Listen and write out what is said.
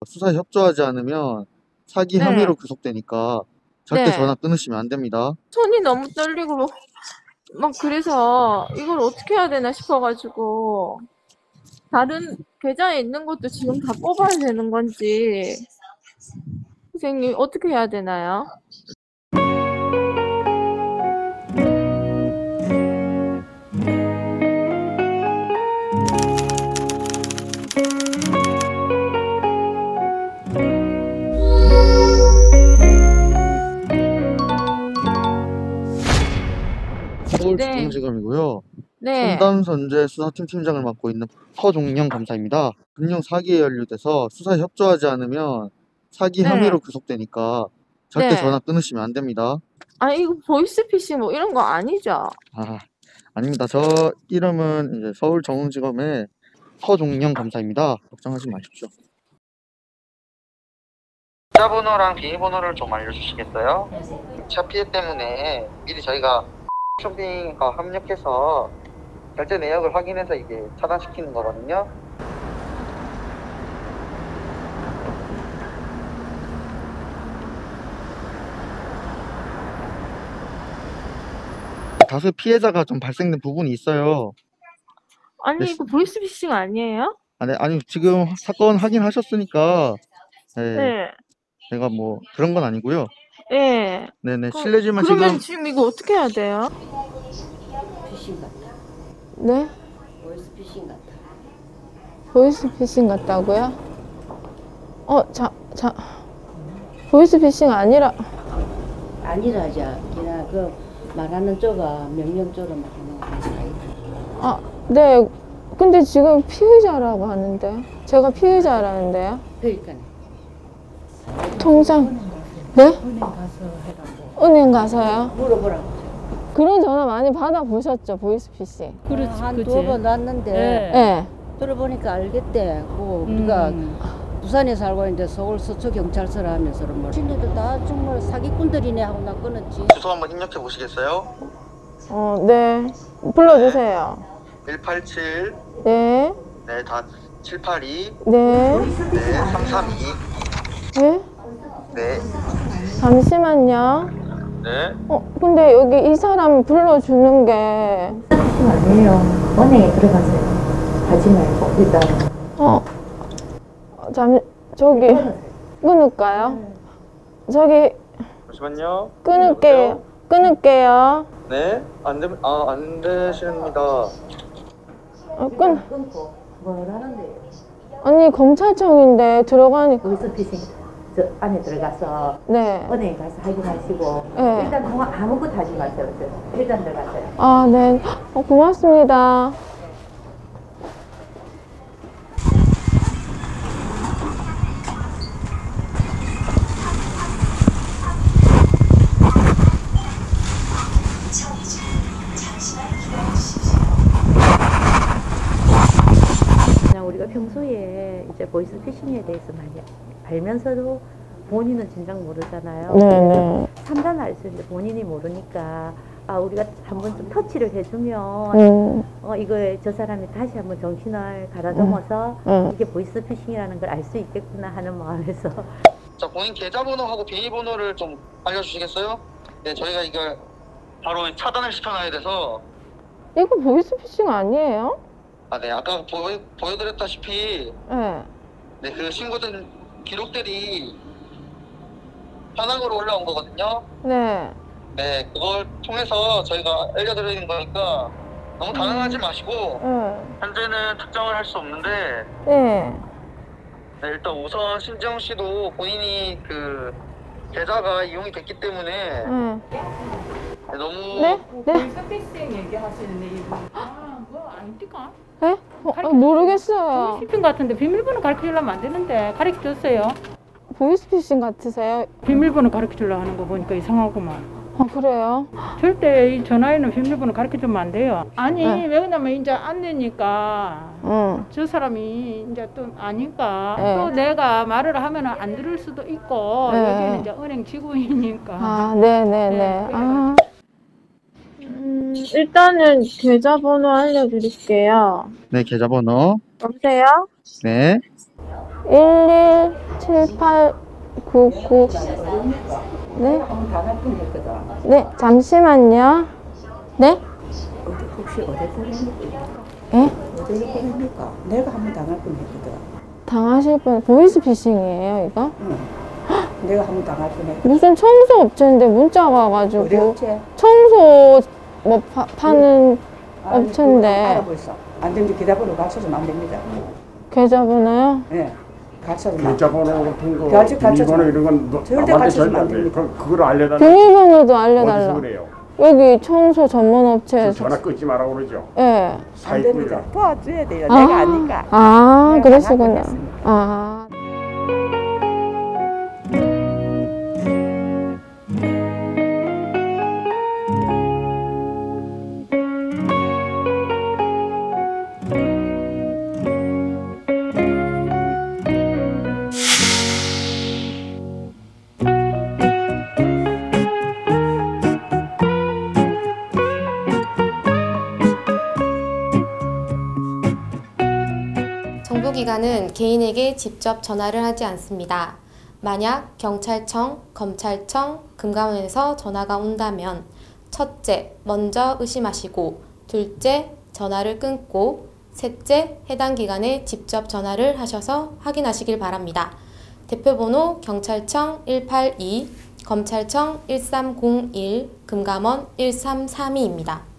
수사에 협조하지 않으면 사기 네. 혐의로 구속되니까 절대 네. 전화 끊으시면 안 됩니다. 손이 너무 떨리고 막 그래서 이걸 어떻게 해야 되나 싶어가지고 다른 계좌에 있는 것도 지금 다 뽑아야 되는 건지 선생님 어떻게 해야 되나요? 서울중앙지검이고요. 네. 첨단선제 수사팀 팀장을 맡고 있는 서종영 검사입니다. 금융 사기에 연루돼서 수사에 협조하지 않으면 사기 네. 혐의로 구속되니까 절대 전화 끊으시면 안 됩니다. 아, 이거 보이스피싱 뭐 이런 거 아니죠? 아닙니다. 저 이름은 이제 서울정음지검의 서종영 검사입니다. 걱정하지 마십시오. 계좌번호랑 비밀번호를 좀 알려주시겠어요? 차 피해 때문에 미리 저희가 쇼핑과 협력해서 결제 내역을 확인해서 이게 차단시키는 거거든요. 다수 피해자가 좀 발생된 부분이 있어요. 아니, 네. 이거 보이스피싱 아니에요? 아니 지금 사건 확인하셨으니까 네. 제가 뭐 그런 건 아니고요. 네. 네네. 실례지만 그러면 지금 이거 어떻게 해야 돼요? 피싱 같아. 네? 보이스피싱 같아. 보이스피싱 같다고요? 보이스피싱 아니라자. 그냥 그 말하는 쪽가 명령적으로 말하는 거. 네. 근데 지금 피의자라고 하는데. 제가 피의자라는데요. 그러니까네. 통장. 네? 은행 가서 해라고. 은행 가서요? 물어보라고. 그런 전화 많이 받아보셨죠, 보이스피싱? 그렇지. 한 두 번 왔는데 네. 들어보니까 알겠대. 뭐 우리가 부산에 살고 있는데 서울 서초경찰서라 하면서 뭐 친구들 다 정말 사기꾼들이네 하고 나 끊었지. 주소 한번 입력해 보시겠어요? 네. 불러주세요. 187 네. 네, 다 782 네. 네, 332 네? 네, 잠시만요. 네. 근데 여기 이 사람 불러주는 게. 아니에요. 은행에 들어가세요. 하지 말고 일단. 저기 끊을까요? 저기 잠시만요. 끊을게요. 끊을게요. 네, 안 되십니다. 끊고 뭘 하는데요? 아니 검찰청인데 들어가니까. 보이스피싱 저 안에 들어가서 네. 은행에 가서 확인하시고 네. 일단 통화 아무것도 하지 마세요. 일단 들어가세요. 네. 고맙습니다. 그냥 우리가 평소에 이제 보이스피싱에 대해서 많이 알면서도 본인은 진작 모르잖아요. 네네. 판단할 수 있는데 본인이 모르니까 우리가 한번 좀 터치를 해주면 이거에 저 사람이 다시 한번 정신을 가다듬어서 이게 보이스피싱이라는 걸 알 수 있겠구나 하는 마음에서. 자, 본인 계좌번호하고 비밀번호를 좀 알려주시겠어요? 네, 저희가 이걸 바로 차단을 시켜놔야 돼서. 이거 보이스피싱 아니에요? 네, 아까 보여드렸다시피 네. 네, 그 신고된 기록들이 현황으로 올라온 거거든요. 네. 네, 그걸 통해서 저희가 알려드리는 거니까 너무 당황하지 마시고 현재는 특정을 할 수 없는데 네. 네, 일단 우선 신지영 씨도 본인이 그 계좌가 이용이 됐기 때문에 너무 네? 보이스피싱 얘기하시는데 이거 뭐 아닙니까? 네? 모르겠어요. 보이스피싱 같은데 비밀번호 가르쳐주려면 안 되는데 가르쳐줬어요. 보이스피싱 같으세요? 비밀번호 가르쳐주려고 하는 거 보니까 이상하구만. 그래요? 절대 이 전화에는 비밀번호 가르쳐주면 안 돼요. 아니 왜 그러냐면 이제 안 되니까 저 사람이 이제 또 아니까 또 내가 말을 하면 안 들을 수도 있고 여기는 이제 은행 직원이니까. 네네네. 일단은 계좌번호 알려드릴게요. 네, 계좌번호 여보세요? 네, 11 1899. 네? 네, 잠시만요. 네? 혹시 어디 사람입니까? 예? 어디 사람입니까? 내가 한번 당할 뻔했거든. 당하실 분, 보이스피싱이에요, 이거? 응. 내가 한번 당할 뻔했거든. 무슨 청소 업체인데 문자가 와가지고. 어디 업체? 청소 뭐 파는 아니, 업체인데. 그거 알아보있어. 안 되면 계좌번호 가르쳐주면 안 됩니다. 계좌번호요? 예. 가르쳐주면 안 계좌번호 같은 거, 가르쳐주면 비밀번호 이런 건 절대 남한테 가르쳐주면 안 안 돼. 됩니다. 그걸 알려달라. 비밀번호도 어디서 알려달라. 그래요? 여기 청소 전문 업체에서. 전화 끊지 말라고 그러죠. 예. 안 사기꾼이라. 됩니다. 도와줘야 돼요. 내가 아니까. 아, 내가 그러시구나. 당하겠습니다. 아. 정부기관은 개인에게 직접 전화를 하지 않습니다. 만약 경찰청, 검찰청, 금감원에서 전화가 온다면 첫째, 먼저 의심하시고 둘째, 전화를 끊고 셋째, 해당 기관에 직접 전화를 하셔서 확인하시길 바랍니다. 대표번호 경찰청 182, 검찰청 1301, 금감원 1332입니다.